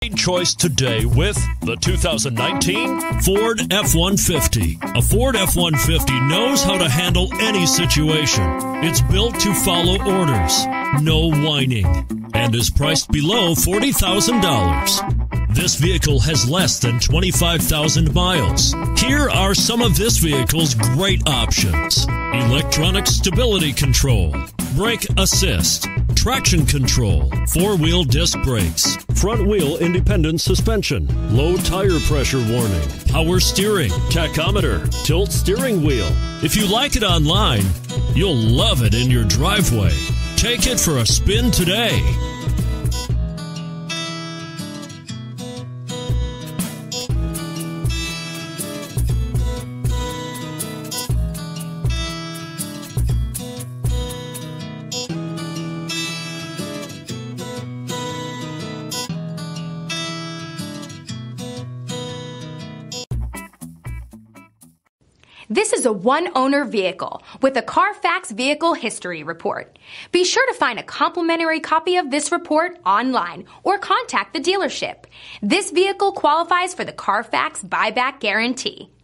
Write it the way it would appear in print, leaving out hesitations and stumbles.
Choice today with the 2019 Ford F-150. A Ford F-150 knows how to handle any situation. It's built to follow orders, no whining, and is priced below $40,000. This vehicle has less than 25,000 miles. Here are some of this vehicle's great options: electronic stability control, brake assist, traction control, four-wheel disc brakes, front-wheel independent suspension, low tire pressure warning, power steering, tachometer, tilt steering wheel. If you like it online, you'll love it in your driveway. Take it for a spin today. This is a one-owner vehicle with a Carfax Vehicle History Report. Be sure to find a complimentary copy of this report online or contact the dealership. This vehicle qualifies for the Carfax Buyback Guarantee.